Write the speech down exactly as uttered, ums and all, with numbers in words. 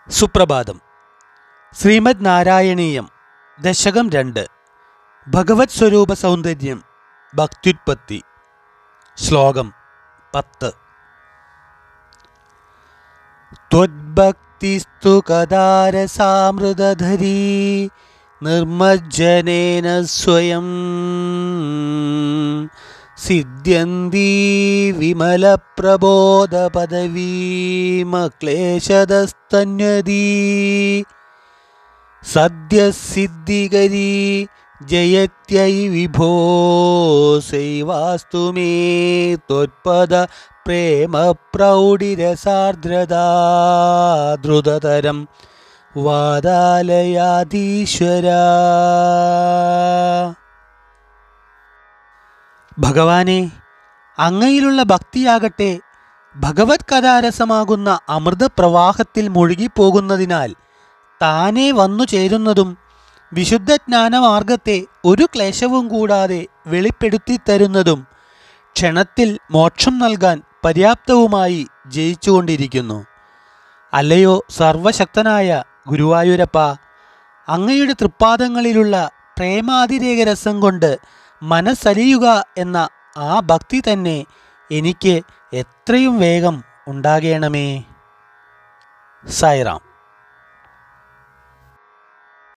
സുപ്രഭാതം. ശ്രീമദ് നാരായണീയം ദശകം രണ്ട്. ഭഗവത് സ്വരൂപ സൗന്ദര്യം ഭക്ത്യുത്പത്തി. ശ്ലോകം പത്ത്. ത്വദ്ഭക്തിസ്തു കദാരസാമൃതധരീ നിർമ്മജ്ജനേന സ്വയം സിദ്ധ്യന്തി വിമലപ്രബോധപദവീമക്ലേശതസ്തന്യതീ സദ്യസിദ്ധികരീ ജയത്യൈ വിഭോ സൈവാസ്തു മേ ത്വത്പദ പ്രേമ പ്രൗഢിരസാർദ്രതാ ദ്രുതതരം വാതാലയാധീശ്വരാ. ഭഗവാനെ, അങ്ങയിലുള്ള ഭക്തിയാകട്ടെ ഭഗവത് കഥാരസമാകുന്ന അമൃതപ്രവാഹത്തിൽ മുഴുകിപ്പോകുന്നതിനാൽ താനേ വന്നു ചേരുന്നതും വിശുദ്ധജ്ഞാനമാർഗത്തെ ഒരു ക്ലേശവും കൂടാതെ വെളിപ്പെടുത്തിത്തരുന്നതും ക്ഷണത്തിൽ മോക്ഷം നൽകാൻ പര്യാപ്തവുമായി ജയിച്ചുകൊണ്ടിരിക്കുന്നു. അല്ലയോ സർവശക്തനായ ഗുരുവായൂരപ്പ, അങ്ങയുടെ തൃപ്പാദങ്ങളിലുള്ള പ്രേമാതിരേകരസം കൊണ്ട് മനസ്സലിയുക എന്ന ആ ഭക്തി തന്നെ എനിക്ക് എത്രയും വേഗം ഉണ്ടാകേണമേ. സായിറാം.